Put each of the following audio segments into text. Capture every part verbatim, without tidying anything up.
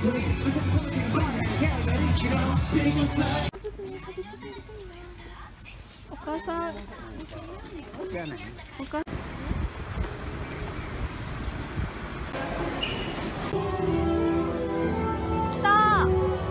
お母さん、お母来た。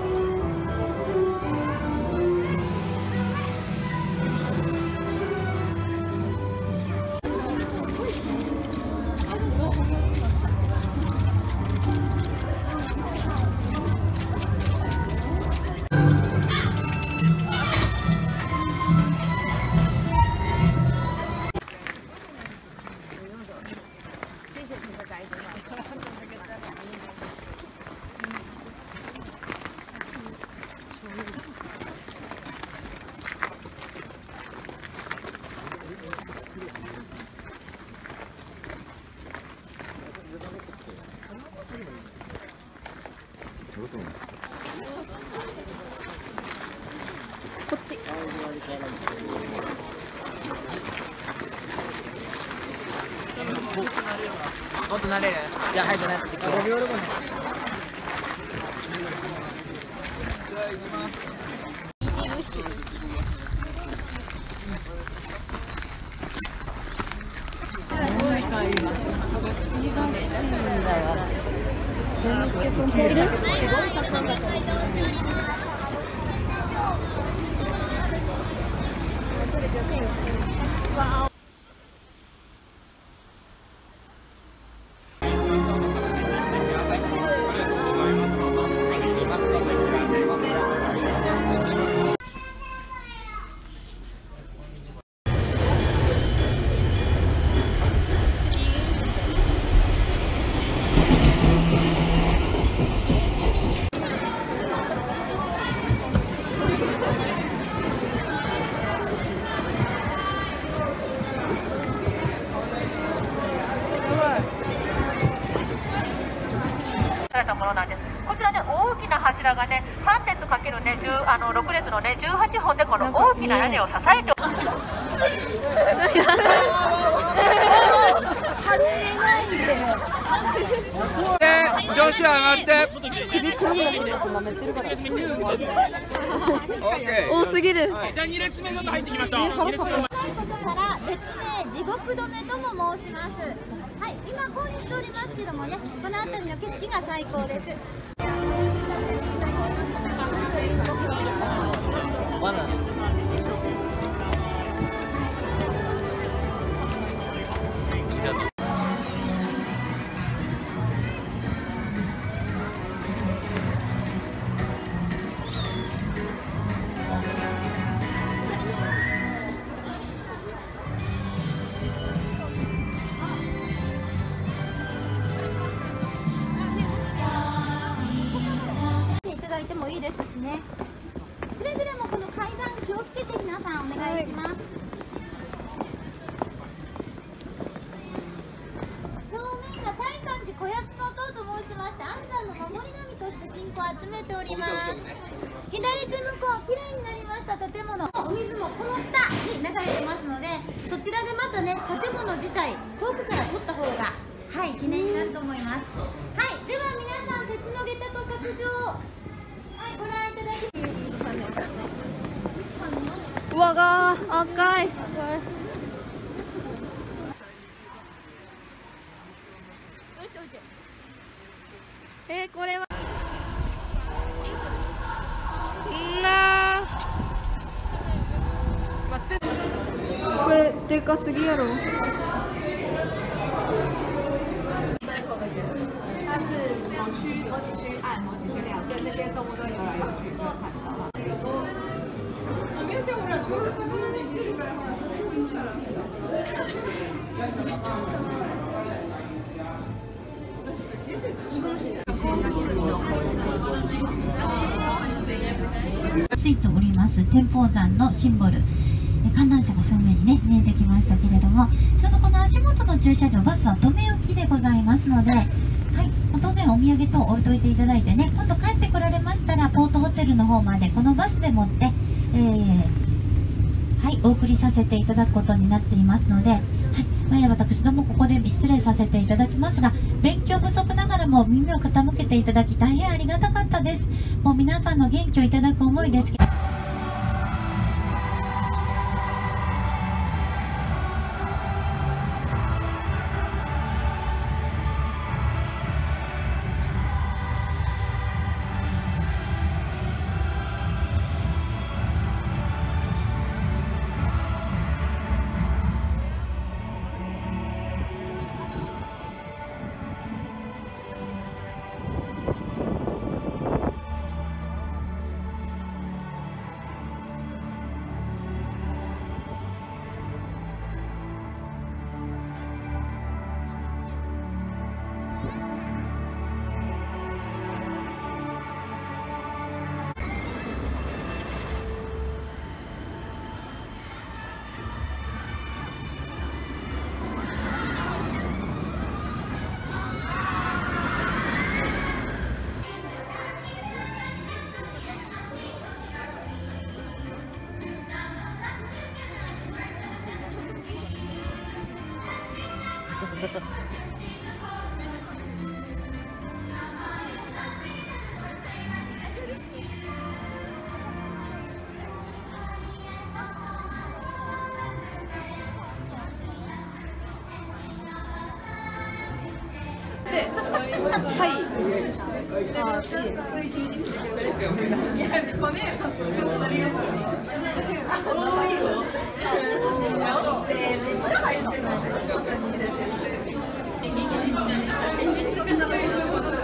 こっち。 もっと慣れる。じゃあ、はい、じゃない。 たものなんです。こちらね、大きな柱がね、さん列かけるね、あのろく列のね、じゅうはちほんでこの大きな屋根を支えております。 女子上がって。 多すぎる。 じゃあに列目ごと入ってきましょう。から別名地獄止めとも申します。はい、今工事しておりますけどもね、この辺りの景色が最高です。 バナナ。 いただいてもいいですしね。くれぐれもこの階段気をつけて皆さんお願いします。正面が大山寺小安の塔と申しまして、安産の守り神として信仰を集めております。左手向こう綺麗になりました建物、お水もこの下に流れてますので、そちらでまたね建物自体遠くから撮った方がはい記念になると思います。はい、では皆さん鉄の下駄と削除はいご覧いただきうわが赤い。えー、これはなあ、これでかすぎやろ。 ついております天保山のシンボル、観覧車が正面にね見えてきましたけれども、ちょうどこの足元の駐車場、バスは止め置きでございますので、はい、当然お土産等置いといていただいてね、今度帰ってこられましたらポートホテルの方までこのバスでもって、えー、はい、お送りさせていただくことになっていますので、はい、まあ、私どもここで失礼させていただきますが、勉強不足ながらからも耳を傾けていただき大変ありがたかったです。もう皆さんの元気をいただく思いですけど。 はい。